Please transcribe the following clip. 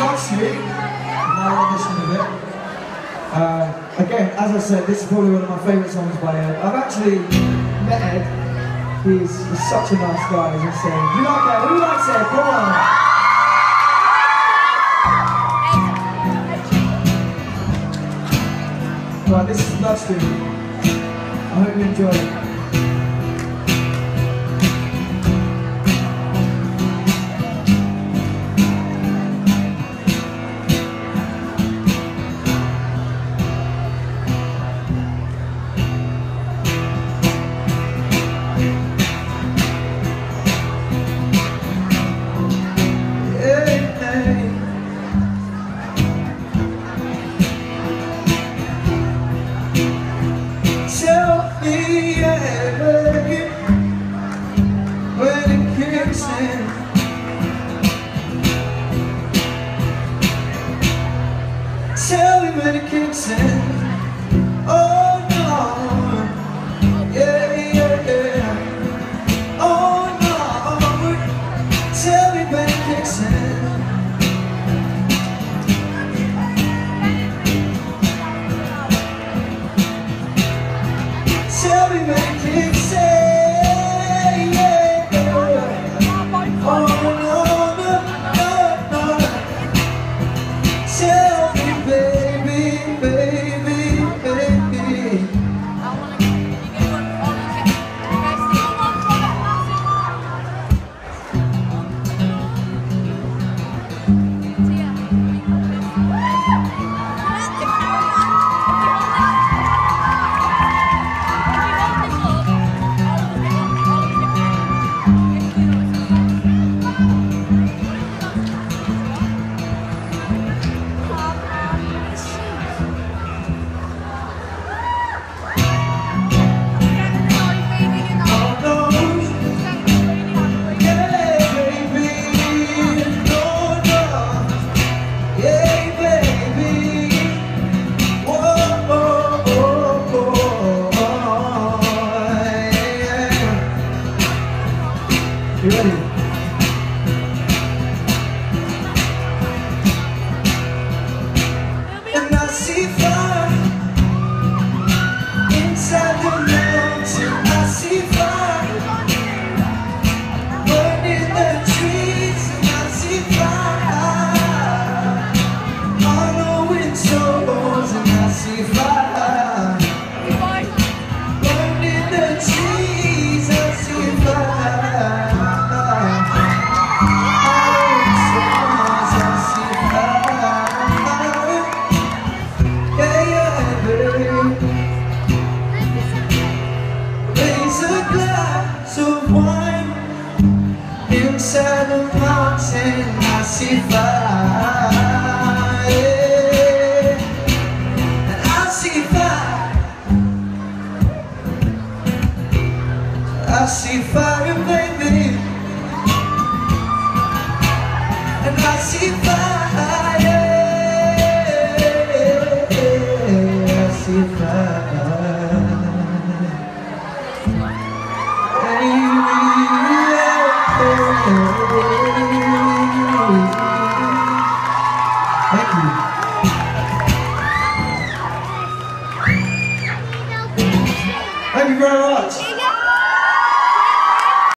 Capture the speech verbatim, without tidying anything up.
Front Street, my audition of it. Uh, again, as I said, this is probably one of my favourite songs by Ed. I've actually met Ed. He's, he's such a nice guy, as I say. You like Ed? Who likes Ed? Come on! Right, this is Bloodstream. I hope you enjoy it. Tell me when it kicks in. Oh no, yeah, yeah, yeah. Oh no, tell me when it kicks in. Tell me when it kicks in, yeah, yeah. Oh no, no, no, no. Tell me, baby, baby, baby. You ready? And I see fire inside the mountain. I see fire burning the trees. And I see fire hollowing souls. And I see fire burning the trees. I see fire. Inside the mountain, I see fire, yeah. And I see fire, I see fire.